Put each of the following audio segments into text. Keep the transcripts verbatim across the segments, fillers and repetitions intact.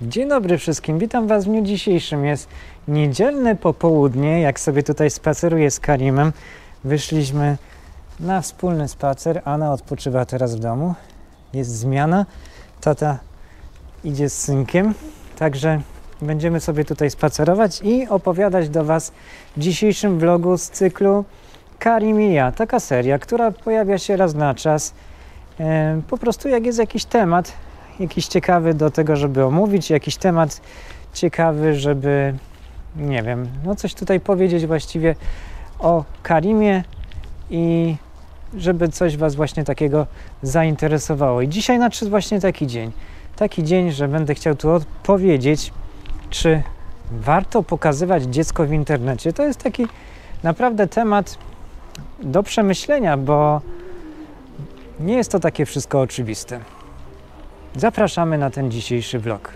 Dzień dobry wszystkim, witam Was w dniu dzisiejszym. Jest niedzielne popołudnie, jak sobie tutaj spaceruję z Karimem. Wyszliśmy na wspólny spacer, Anna odpoczywa teraz w domu. Jest zmiana, tata idzie z synkiem, także będziemy sobie tutaj spacerować i opowiadać do Was w dzisiejszym vlogu z cyklu Karim i ja. Taka seria, która pojawia się raz na czas. E, po prostu jak jest jakiś temat, jakiś ciekawy do tego, żeby omówić, jakiś temat ciekawy, żeby, nie wiem, no coś tutaj powiedzieć właściwie o Karimie i żeby coś Was właśnie takiego zainteresowało. I dzisiaj nadszedł właśnie taki dzień. Taki dzień, że będę chciał tu odpowiedzieć, czy warto pokazywać dziecko w internecie. To jest taki naprawdę temat do przemyślenia, bo nie jest to takie wszystko oczywiste. Zapraszamy na ten dzisiejszy vlog.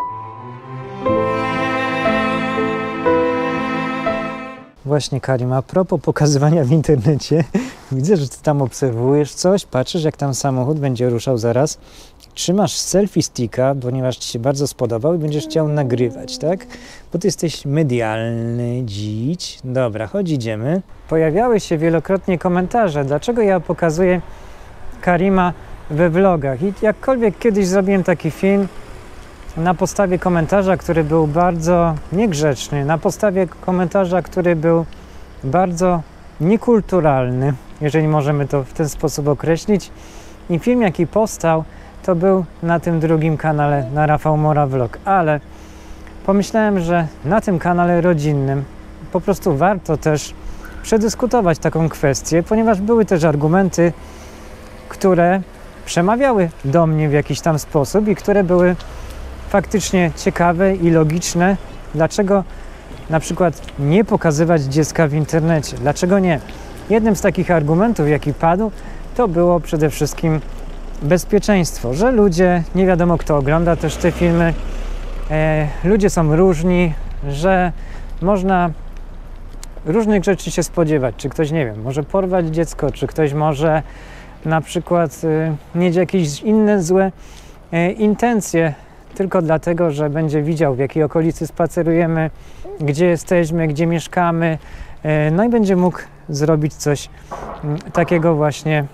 Właśnie Karim, a propos pokazywania w internecie, widzę, że Ty tam obserwujesz coś, patrzysz jak tam samochód będzie ruszał zaraz, trzymasz selfie sticka, ponieważ Ci się bardzo spodobał i będziesz chciał nagrywać, tak? Bo Ty jesteś medialny dziś. Dobra, chodź, idziemy. Pojawiały się wielokrotnie komentarze, dlaczego ja pokazuję Karima we vlogach. I jakkolwiek kiedyś zrobiłem taki film na podstawie komentarza, który był bardzo niegrzeczny, na podstawie komentarza, który był bardzo niekulturalny, jeżeli możemy to w ten sposób określić. I film, jaki powstał, to był na tym drugim kanale, na Rafał Mora Vlog. Ale pomyślałem, że na tym kanale rodzinnym po prostu warto też przedyskutować taką kwestię, ponieważ były też argumenty, które przemawiały do mnie w jakiś tam sposób i które były faktycznie ciekawe i logiczne. Dlaczego na przykład nie pokazywać dziecka w internecie? Dlaczego nie? Jednym z takich argumentów, jaki padł, to było przede wszystkim bezpieczeństwo, że ludzie, nie wiadomo kto ogląda też te filmy, e, ludzie są różni, że można różnych rzeczy się spodziewać. Czy ktoś, nie wiem, może porwać dziecko, czy ktoś może na przykład y, mieć jakieś inne złe y, intencje tylko dlatego, że będzie widział, w jakiej okolicy spacerujemy, gdzie jesteśmy, gdzie mieszkamy, y, no i będzie mógł zrobić coś y, takiego właśnie,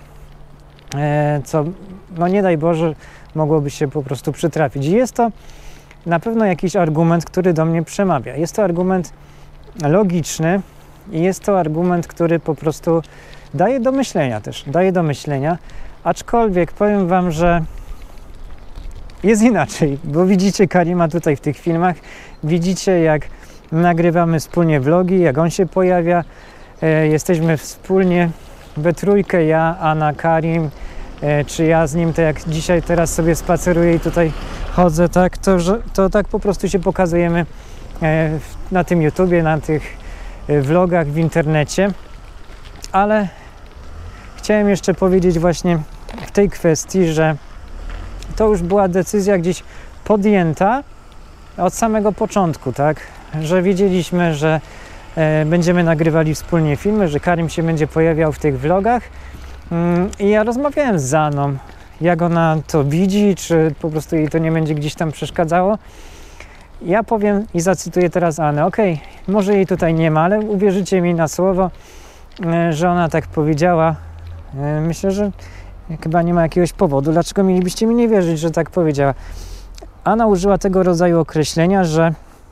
y, co, no nie daj Boże, mogłoby się po prostu przytrafić. I jest to na pewno jakiś argument, który do mnie przemawia. Jest to argument logiczny i jest to argument, który po prostu daje do myślenia też, daje do myślenia, aczkolwiek powiem Wam, że jest inaczej, bo widzicie Karima tutaj w tych filmach, widzicie jak nagrywamy wspólnie vlogi, jak on się pojawia, e, jesteśmy wspólnie we trójkę, ja, Anna, Karim, e, czy ja z nim, to jak dzisiaj teraz sobie spaceruję i tutaj chodzę, tak, to, że, to tak po prostu się pokazujemy e, na tym YouTubie, na tych e, vlogach w internecie. Ale chciałem jeszcze powiedzieć właśnie w tej kwestii, że to już była decyzja gdzieś podjęta od samego początku, tak? Że wiedzieliśmy, że e, będziemy nagrywali wspólnie filmy, że Karim się będzie pojawiał w tych vlogach. Mm, I ja rozmawiałem z Anną, jak ona to widzi, czy po prostu jej to nie będzie gdzieś tam przeszkadzało. Ja powiem i zacytuję teraz Annę. Okej, okay, może jej tutaj nie ma, ale uwierzycie mi na słowo, że ona tak powiedziała. Myślę, że chyba nie ma jakiegoś powodu, dlaczego mielibyście mi nie wierzyć, że tak powiedziała. Anna użyła tego rodzaju określenia, że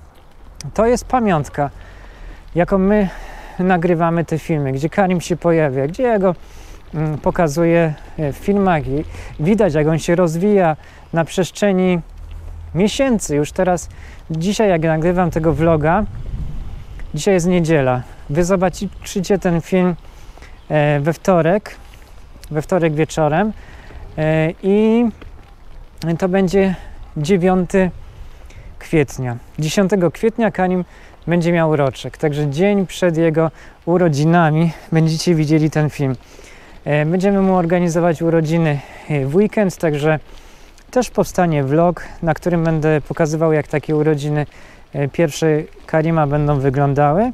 to jest pamiątka, jaką my nagrywamy te filmy, gdzie Karim się pojawia, gdzie ja go mm, pokazuję w filmach i widać, jak on się rozwija na przestrzeni miesięcy. Już teraz, dzisiaj jak nagrywam tego vloga, dzisiaj jest niedziela. Wy zobaczycie ten film e, we wtorek, we wtorek wieczorem e, i to będzie dziewiątego kwietnia. dziesiątego kwietnia Karim będzie miał roczek, także dzień przed jego urodzinami będziecie widzieli ten film. E, będziemy mu organizować urodziny w weekend, także też powstanie vlog, na którym będę pokazywał, jak takie urodziny e, pierwsze Karima będą wyglądały.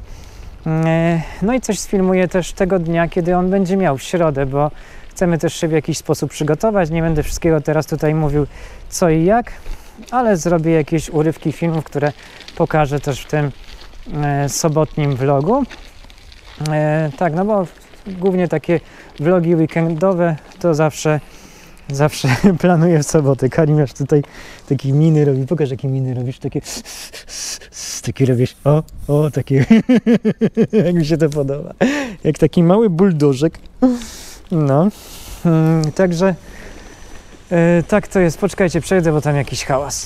No i coś sfilmuję też tego dnia, kiedy on będzie miał, w środę, bo chcemy też się w jakiś sposób przygotować. Nie będę wszystkiego teraz tutaj mówił co i jak, ale zrobię jakieś urywki filmów, które pokażę też w tym e, sobotnim vlogu. E, tak, no bo głównie takie vlogi weekendowe to zawsze zawsze planuję w sobotę. Karim już tutaj takie miny robi. Pokaż, jakie miny robisz. Takie takie robisz. O, o, takie jak mi się to podoba. Jak taki mały buldożek. No. Hmm, także e, tak to jest. Poczekajcie, przejdę, bo tam jakiś hałas.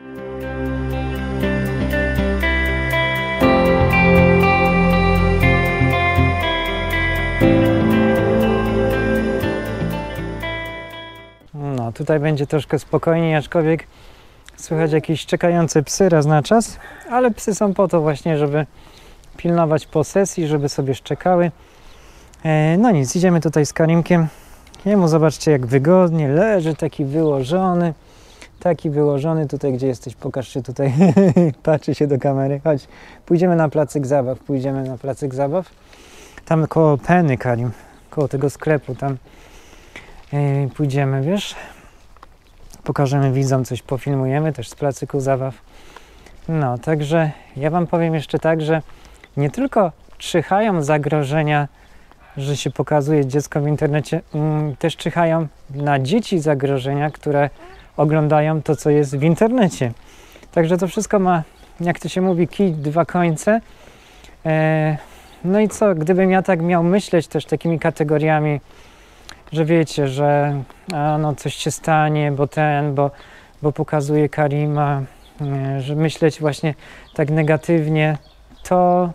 No, tutaj będzie troszkę spokojniej, aczkolwiek słychać jakieś czekające psy raz na czas, ale psy są po to właśnie, żeby pilnować posesji, żeby sobie szczekały. E, no nic, idziemy tutaj z Karimkiem. Jemu zobaczcie, jak wygodnie leży, taki wyłożony, taki wyłożony tutaj, gdzie jesteś, pokaż się tutaj, patrzy się do kamery, chodź, pójdziemy na placyk zabaw, pójdziemy na placyk zabaw, tam koło Penny, Karim, koło tego sklepu, tam yy, pójdziemy, wiesz, pokażemy widzom, coś pofilmujemy też z placyku zabaw. No, także ja wam powiem jeszcze tak, że nie tylko czyhają zagrożenia, że się pokazuje dziecko w internecie, mm, też czyhają na dzieci zagrożenia, które oglądają to, co jest w internecie. Także to wszystko ma, jak to się mówi, kij dwa końce. E, no i co, gdybym ja tak miał myśleć też takimi kategoriami, że wiecie, że a, no coś się stanie, bo ten, bo, bo pokazuje Karima, e, że myśleć właśnie tak negatywnie, to,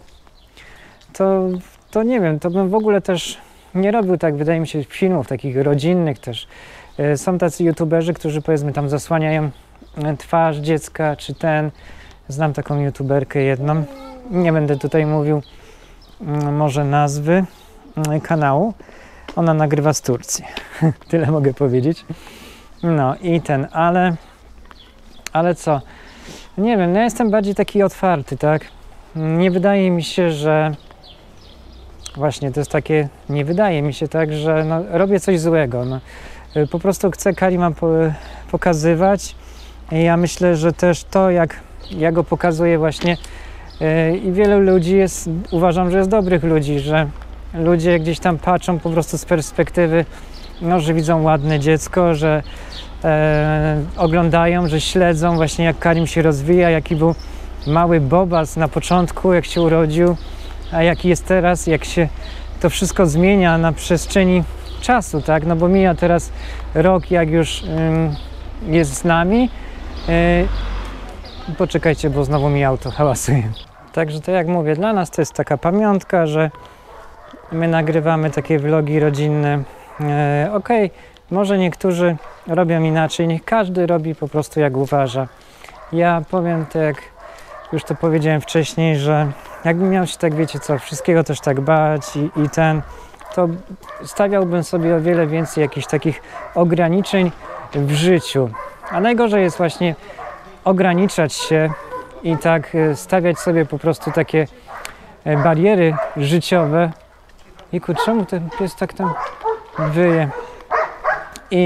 to to nie wiem, to bym w ogóle też nie robił tak, wydaje mi się, filmów takich rodzinnych też. Są tacy youtuberzy, którzy powiedzmy tam zasłaniają twarz dziecka, czy ten. Znam taką youtuberkę jedną. Nie będę tutaj mówił może nazwy kanału. Ona nagrywa z Turcji. Tyle mogę powiedzieć. No i ten, ale ale co? Nie wiem, no ja jestem bardziej taki otwarty, tak? Nie wydaje mi się, że właśnie to jest takie, nie wydaje mi się tak, że no, robię coś złego. No, po prostu chcę Karima po, pokazywać. I ja myślę, że też to, jak ja go pokazuję właśnie yy, i wielu ludzi jest, uważam, że jest dobrych ludzi, że ludzie gdzieś tam patrzą po prostu z perspektywy, no, że widzą ładne dziecko, że yy, oglądają, że śledzą właśnie, jak Karim się rozwija, jaki był mały bobas na początku, jak się urodził, a jaki jest teraz, jak się to wszystko zmienia na przestrzeni czasu, tak? No bo mija teraz rok, jak już ym, jest z nami. Yy, poczekajcie, bo znowu mi auto hałasuje. Także to jak mówię, dla nas to jest taka pamiątka, że my nagrywamy takie vlogi rodzinne. Yy, Okej, okay, może niektórzy robią inaczej, niech każdy robi po prostu jak uważa. Ja powiem tak, jak już to powiedziałem wcześniej, że jakbym miał się tak, wiecie co, wszystkiego też tak bać i, i ten, to stawiałbym sobie o wiele więcej jakichś takich ograniczeń w życiu. A najgorzej jest właśnie ograniczać się i tak stawiać sobie po prostu takie bariery życiowe. I kurczę, czemu ten pies tak tam wyje? I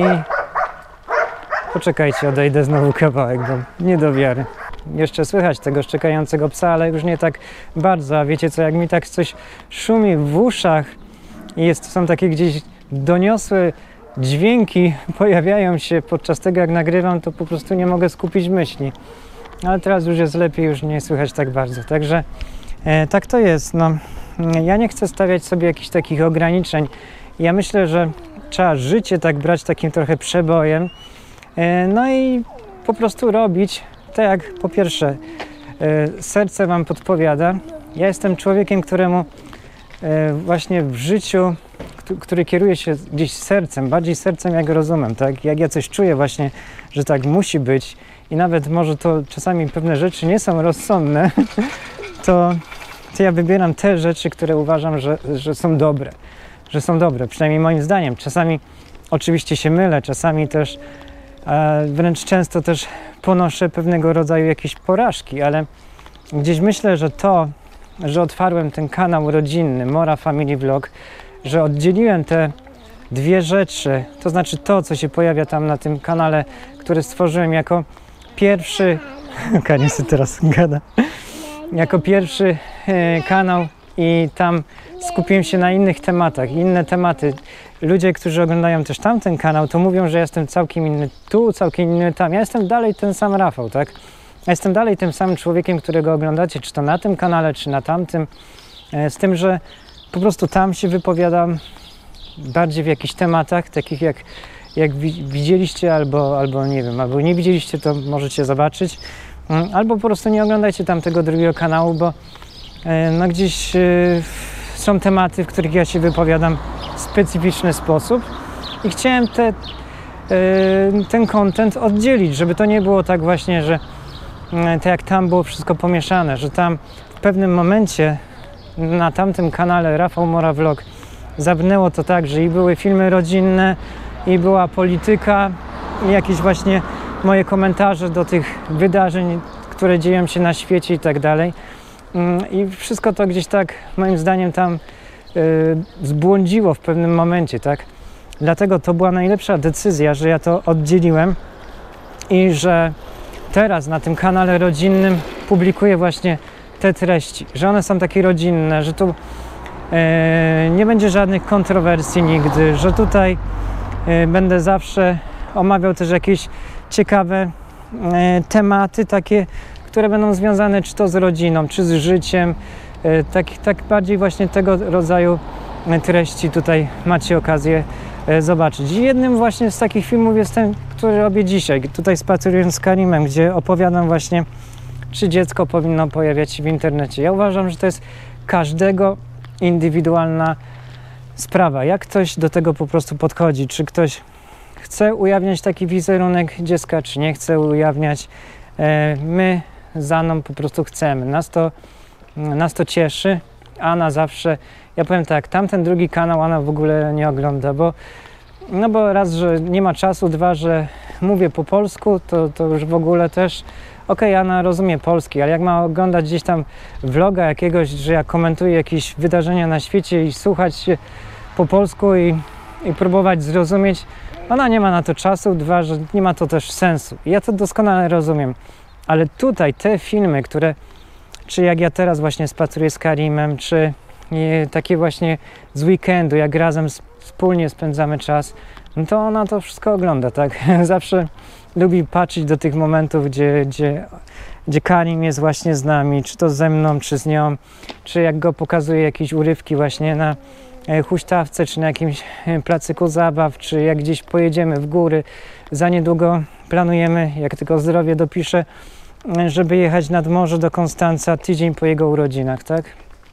poczekajcie, odejdę znowu kawałek, bo nie do wiary. Jeszcze słychać tego szczekającego psa, ale już nie tak bardzo. A wiecie co, jak mi tak coś szumi w uszach i jest, są takie gdzieś doniosłe dźwięki, pojawiają się podczas tego, jak nagrywam, to po prostu nie mogę skupić myśli. Ale teraz już jest lepiej, już nie słychać tak bardzo. Także e, tak to jest. No, ja nie chcę stawiać sobie jakichś takich ograniczeń. Ja myślę, że trzeba życie tak brać takim trochę przebojem. E, no i po prostu robić tak, jak po pierwsze e, serce wam podpowiada. Ja jestem człowiekiem, któremu e, właśnie w życiu, który kieruje się gdzieś sercem, bardziej sercem jak rozumem, tak? Jak ja coś czuję właśnie, że tak musi być i nawet może to czasami pewne rzeczy nie są rozsądne, to, to ja wybieram te rzeczy, które uważam, że, że są dobre, że są dobre, przynajmniej moim zdaniem. Czasami oczywiście się mylę, czasami też e, wręcz często też ponoszę pewnego rodzaju jakieś porażki, ale gdzieś myślę, że to, że otwarłem ten kanał rodzinny, Mora Family Vlog, że oddzieliłem te dwie rzeczy, to znaczy to, co się pojawia tam na tym kanale, który stworzyłem jako pierwszy, Karin sobie teraz gada, jako pierwszy e, kanał i tam skupiłem się na innych tematach, inne tematy. Ludzie, którzy oglądają też tamten kanał, to mówią, że jestem całkiem inny tu, całkiem inny tam. Ja jestem dalej ten sam Rafał, tak? Ja jestem dalej tym samym człowiekiem, którego oglądacie, czy to na tym kanale, czy na tamtym. E, z tym, że po prostu tam się wypowiadam bardziej w jakichś tematach, takich jak, jak widzieliście, albo, albo nie wiem, albo nie widzieliście, to możecie zobaczyć. Albo po prostu nie oglądajcie tamtego drugiego kanału, bo e, no gdzieś e, są tematy, w których ja się wypowiadam w specyficzny sposób i chciałem te, e, ten content oddzielić, żeby to nie było tak właśnie, że e, tak jak tam było wszystko pomieszane, że tam w pewnym momencie na tamtym kanale Rafał Mora Vlog zabrnęło to tak, że i były filmy rodzinne, i była polityka, i jakieś właśnie moje komentarze do tych wydarzeń, które dzieją się na świecie i tak dalej. I wszystko to gdzieś tak, moim zdaniem, tam y, zbłądziło w pewnym momencie, tak? Dlatego to była najlepsza decyzja, że ja to oddzieliłem i że teraz na tym kanale rodzinnym publikuję właśnie te treści, że one są takie rodzinne, że tu e, nie będzie żadnych kontrowersji nigdy, że tutaj e, będę zawsze omawiał też jakieś ciekawe e, tematy, takie, które będą związane czy to z rodziną, czy z życiem, e, tak, tak bardziej właśnie tego rodzaju treści tutaj macie okazję e, zobaczyć. I jednym właśnie z takich filmów jest ten, który robię dzisiaj, tutaj spacerując z Karimem, gdzie opowiadam właśnie, czy dziecko powinno pojawiać się w internecie. Ja uważam, że to jest każdego indywidualna sprawa. Jak ktoś do tego po prostu podchodzi, czy ktoś chce ujawniać taki wizerunek dziecka, czy nie chce ujawniać. My z Anną po prostu chcemy. Nas to, nas to cieszy. Anna zawsze, ja powiem tak, tamten drugi kanał Anna w ogóle nie ogląda, bo no bo raz, że nie ma czasu, dwa, że mówię po polsku, to, to już w ogóle też okej, okay, Anna rozumie polski, ale jak ma oglądać gdzieś tam vloga jakiegoś, że ja komentuję jakieś wydarzenia na świecie i słuchać się po polsku i, i próbować zrozumieć, ona nie ma na to czasu, dwa, że nie ma to też sensu. I ja to doskonale rozumiem, ale tutaj te filmy, które, czy jak ja teraz właśnie spaceruję z Karimem, czy nie, takie właśnie z weekendu, jak razem wspólnie spędzamy czas, no to ona to wszystko ogląda, tak? Zawsze lubi patrzeć do tych momentów, gdzie, gdzie, gdzie Karim jest właśnie z nami, czy to ze mną, czy z nią, czy jak go pokazuje jakieś urywki właśnie na huśtawce, czy na jakimś placyku zabaw, czy jak gdzieś pojedziemy w góry. Za niedługo planujemy, jak tylko zdrowie dopiszę, żeby jechać nad morze do Konstanca tydzień po jego urodzinach, tak?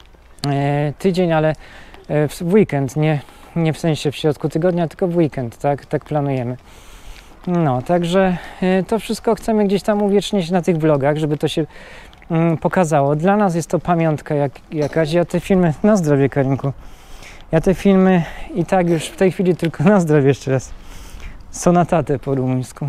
E, tydzień, ale w weekend, nie, nie w sensie w środku tygodnia, tylko w weekend, tak? Tak planujemy. No, także e, to wszystko chcemy gdzieś tam uwiecznić na tych vlogach, żeby to się mm, pokazało. Dla nas jest to pamiątka jak, jakaś. Ja te filmy, na zdrowie Karinku, ja te filmy i tak już w tej chwili tylko na zdrowie jeszcze raz, sonatatę po rumuńsku.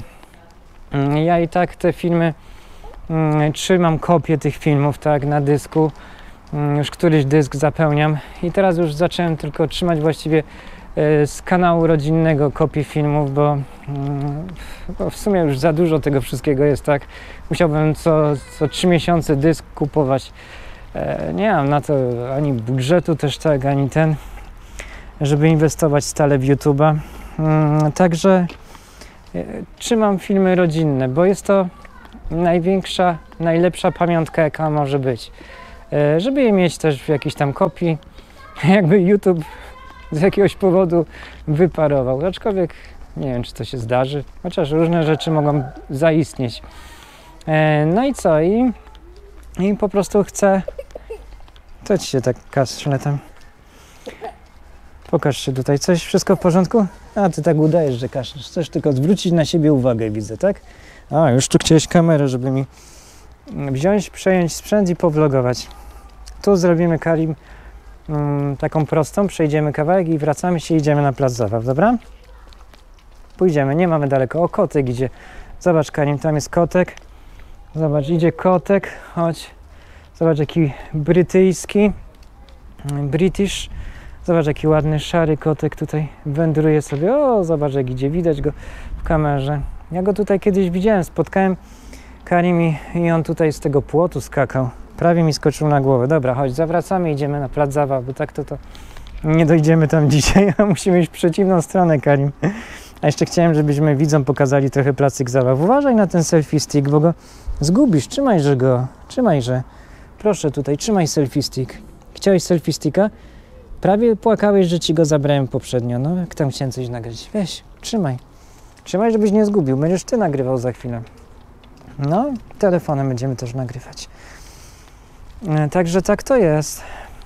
Ja i tak te filmy mm, trzymam kopię tych filmów, tak, na dysku. Już któryś dysk zapełniam i teraz już zacząłem tylko trzymać właściwie e, z kanału rodzinnego kopię filmów, bo, mm, bo w sumie już za dużo tego wszystkiego jest, tak. Musiałbym co, co trzy miesiące dysk kupować. E, nie mam na to ani budżetu też, tak, ani ten, żeby inwestować stale w YouTube'a. Mm, także e, trzymam filmy rodzinne, bo jest to największa, najlepsza pamiątka, jaka może być. Żeby je mieć też w jakiejś tam kopii, jakby YouTube z jakiegoś powodu wyparował. Aczkolwiek nie wiem, czy to się zdarzy, chociaż różne rzeczy mogą zaistnieć. No i co? I, i po prostu chcę... Co ci się tak kaszle tam? Pokaż się tutaj. Coś? Wszystko w porządku? A, ty tak udajesz, że kaszlesz. Chcesz tylko zwrócić na siebie uwagę, widzę, tak? A, już tu chciałeś kamerę, żeby mi wziąć, przejąć sprzęt i powlogować. Tu zrobimy, Karim, um, taką prostą, przejdziemy kawałek i wracamy się, idziemy na plac zabaw, dobra? Pójdziemy, nie mamy daleko. O, kotek idzie. Zobacz, Karim, tam jest kotek. Zobacz, idzie kotek. Chodź. Zobacz, jaki brytyjski. British. Zobacz, jaki ładny, szary kotek tutaj wędruje sobie. O, zobacz, jak idzie. Widać go w kamerze. Ja go tutaj kiedyś widziałem, spotkałem Karim i, i on tutaj z tego płotu skakał. Prawie mi skoczył na głowę. Dobra, chodź, zawracamy, idziemy na plac zabaw, bo tak to to nie dojdziemy tam dzisiaj, a musimy iść w przeciwną stronę, Karim. A jeszcze chciałem, żebyśmy widzom pokazali trochę placyk zabaw. Uważaj na ten selfie stick, bo go zgubisz. Trzymajże go, trzymajże. Proszę tutaj, trzymaj selfie stick. Chciałeś selfie sticka? Prawie płakałeś, że ci go zabrałem poprzednio. No, jak tam chciałem coś nagrać. Weź, trzymaj. Trzymaj, żebyś nie zgubił. Będziesz ty nagrywał za chwilę. No, telefonem będziemy też nagrywać. Także tak to jest.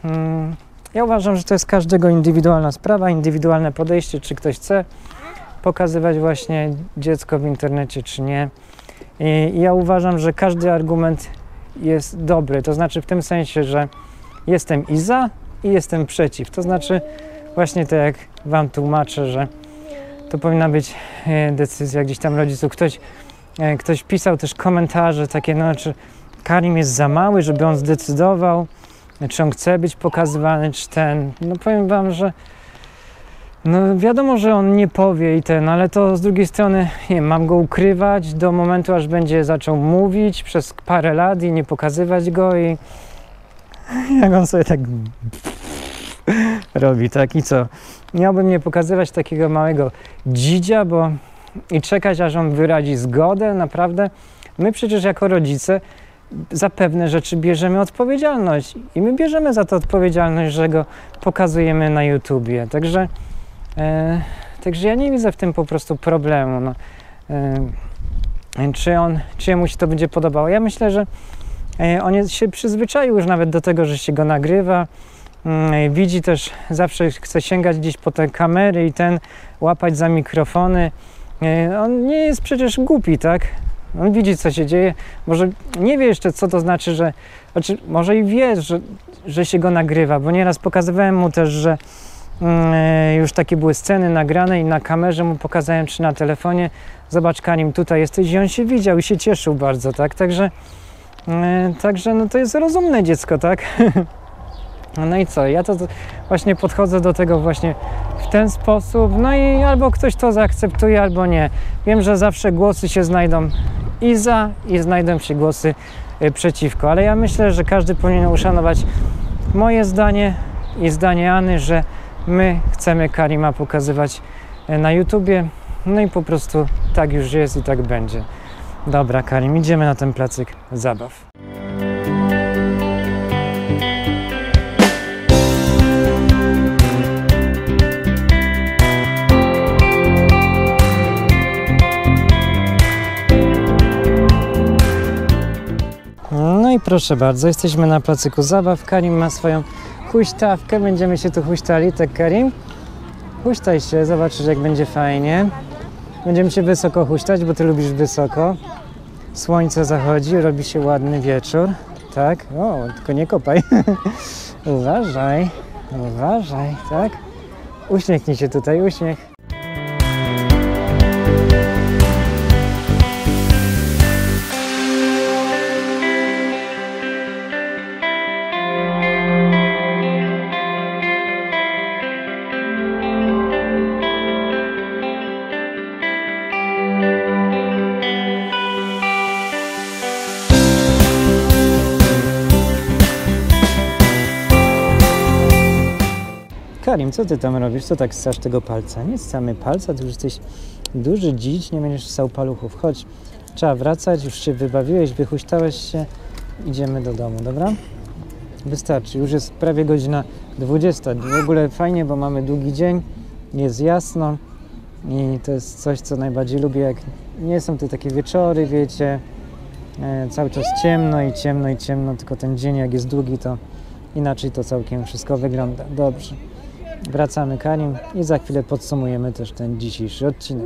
Ja uważam, że to jest każdego indywidualna sprawa, indywidualne podejście, czy ktoś chce pokazywać właśnie dziecko w internecie, czy nie. I ja uważam, że każdy argument jest dobry, to znaczy w tym sensie, że jestem i za, i jestem przeciw. To znaczy właśnie tak jak wam tłumaczę, że to powinna być decyzja gdzieś tam rodziców. Ktoś, ktoś pisał też komentarze takie, no czy Karim jest za mały, żeby on zdecydował, czy on chce być pokazywany, czy ten. No powiem wam, że no wiadomo, że on nie powie i ten, ale to z drugiej strony, nie wiem, mam go ukrywać do momentu, aż będzie zaczął mówić przez parę lat i nie pokazywać go i jak on sobie tak robi, tak i co? Miałbym nie pokazywać takiego małego dzidzia, bo i czekać, aż on wyrazi zgodę, naprawdę. My przecież jako rodzice za pewne rzeczy bierzemy odpowiedzialność i my bierzemy za to odpowiedzialność, że go pokazujemy na YouTubie. Także, e, także ja nie widzę w tym po prostu problemu. No. E, czy on, czy jemu się to będzie podobało? Ja myślę, że e, on jest, się przyzwyczaił już nawet do tego, że się go nagrywa. E, widzi też, zawsze chce sięgać gdzieś po te kamery i ten, łapać za mikrofony. E, on nie jest przecież głupi, tak? On widzi, co się dzieje, może nie wie jeszcze, co to znaczy, że, znaczy, może i wie, że, że się go nagrywa, bo nieraz pokazywałem mu też, że yy, już takie były sceny nagrane i na kamerze mu pokazałem, czy na telefonie, zobacz Karim, tutaj jesteś i on się widział i się cieszył bardzo, tak, także, yy, także no to jest rozumne dziecko, tak. No i co, ja to właśnie podchodzę do tego właśnie w ten sposób, no i albo ktoś to zaakceptuje, albo nie. Wiem, że zawsze głosy się znajdą i za, i znajdą się głosy przeciwko, ale ja myślę, że każdy powinien uszanować moje zdanie i zdanie Any, że my chcemy Karima pokazywać na YouTubie, no i po prostu tak już jest i tak będzie. Dobra, Karim, idziemy na ten placyk zabaw. No i proszę bardzo, jesteśmy na placyku zabaw. Karim ma swoją huśtawkę, będziemy się tu huśtali, tak Karim? Huśtaj się, zobaczysz jak będzie fajnie. Będziemy się wysoko huśtać, bo ty lubisz wysoko. Słońce zachodzi, robi się ładny wieczór. Tak? O, tylko nie kopaj. Uważaj, uważaj, tak? Uśmiechnij się tutaj, uśmiech. Karim, co ty tam robisz? Co tak ssasz tego palca? Nie ssamy palca, ty już jesteś duży dziś, nie będziesz ssał paluchów. Chodź, trzeba wracać, już się wybawiłeś, wychuśtałeś się. Idziemy do domu, dobra? Wystarczy, już jest prawie godzina dwudziesta. W ogóle fajnie, bo mamy długi dzień, jest jasno i to jest coś, co najbardziej lubię, jak nie są to takie wieczory, wiecie, e, cały czas ciemno i ciemno i ciemno, tylko ten dzień jak jest długi, to inaczej to całkiem wszystko wygląda. Dobrze. Wracamy, Karim, i za chwilę podsumujemy też ten dzisiejszy odcinek.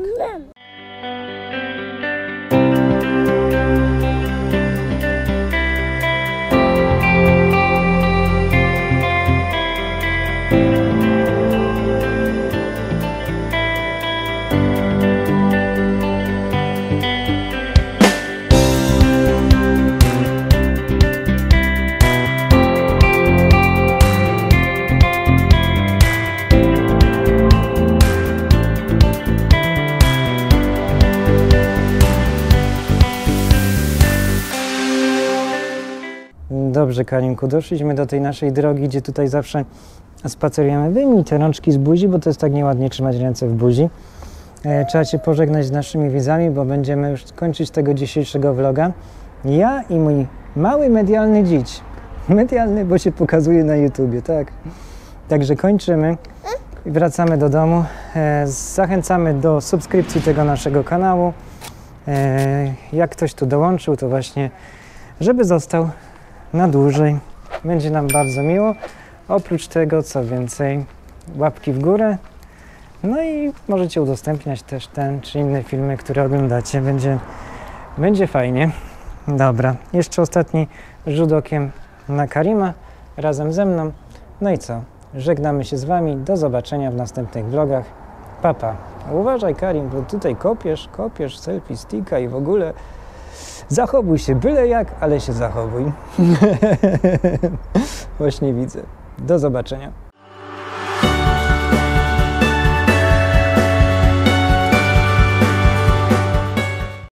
Dobrze, Karimku, doszliśmy do tej naszej drogi, gdzie tutaj zawsze spacerujemy. Wyjmij te rączki z buzi, bo to jest tak nieładnie trzymać ręce w buzi. E, trzeba Cię pożegnać z naszymi widzami, bo będziemy już kończyć tego dzisiejszego vloga. Ja i mój mały medialny dziś. Medialny, bo się pokazuje na YouTubie, tak. Także kończymy i wracamy do domu. E, zachęcamy do subskrypcji tego naszego kanału. E, jak ktoś tu dołączył, to właśnie, żeby został na dłużej. Będzie nam bardzo miło. Oprócz tego, co więcej, łapki w górę. No i możecie udostępniać też ten czy inne filmy, które oglądacie. Będzie, będzie fajnie. Dobra, jeszcze ostatni rzut okiem na Karima razem ze mną. No i co? Żegnamy się z Wami. Do zobaczenia w następnych vlogach. Papa. Uważaj, Karim, bo tutaj kopiesz, kopiesz selfie sticka i w ogóle zachowuj się byle jak, ale się zachowuj. Właśnie widzę. Do zobaczenia.